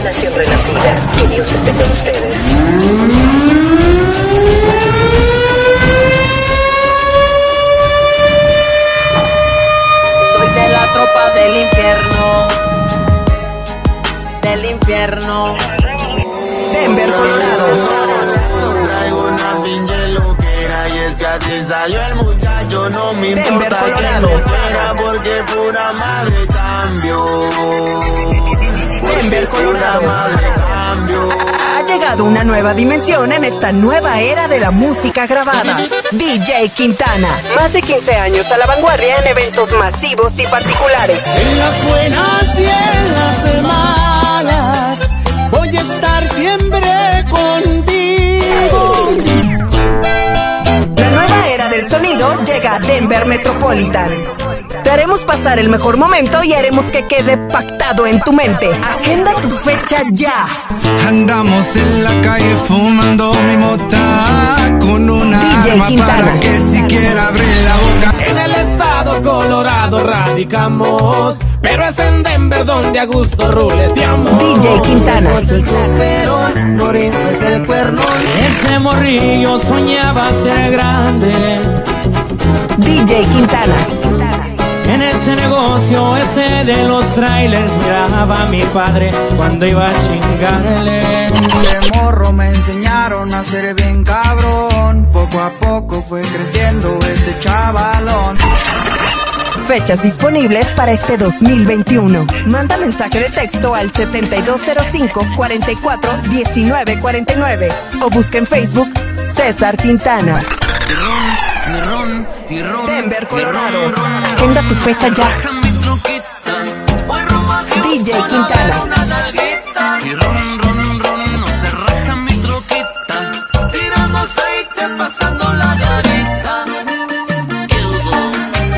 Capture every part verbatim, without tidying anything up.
nación renacida. Que Dios esté con ustedes. Soy de la tropa del infierno, del infierno. Denver, Colorado. Traigo una pinche loquera y es que así salió el muchacho. No me Denver, importa que Colorado. me fuera porque pura madre cambio. Denver, Colorado. Pura madre cambio. Ha llegado una nueva dimensión en esta nueva era de la música grabada. D J Quintana. Más de quince años a la vanguardia en eventos masivos y particulares. En las buenas y en las malas voy a estar siempre contigo. La nueva era del sonido llega a Denver Metropolitan. Te haremos pasar el mejor momento y haremos que quede pactado en tu mente. Agenda tu fecha ya. Andamos en la calle fumando mi mota con una D J arma Quintana. para que siquiera abrir la boca. En el estado Colorado radicamos, pero es en Denver donde a gusto ruleteamos. D J Quintana. El superón, por eso es el cuerno. Ese morrillo soñaba ser grande. D J Quintana. En ese negocio, ese de los trailers, miraba a mi padre cuando iba a chingarle. De morro me enseñaron a ser bien cabrón. Poco a poco fue creciendo este chavalón. Fechas disponibles para este dos mil veintiuno. Manda mensaje de texto al setenta y dos cero cinco, cuarenta y cuatro, diecinueve cuarenta y nueve o busca en Facebook César Quintana. Denver, Colorado. Agenda tu fecha ya. D J Quintana. Y ron, ron, ron, no se raja mi troquita. Tirando aceite pasando la garita. ¿Qué hubo?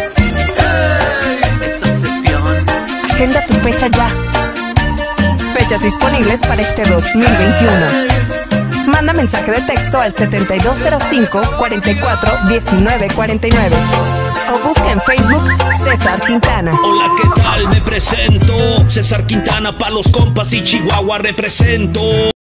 ¡Ey! Esa obsesión. Agenda tu fecha ya. Fechas disponibles para este dos mil veintiuno. Manda mensaje de texto al setenta y dos cero cinco, cuarenta y cuatro, diecinueve cuarenta y nueve o busca en Facebook César Quintana. Hola, ¿qué tal? Me presento César Quintana, pa' los compas y Chihuahua represento.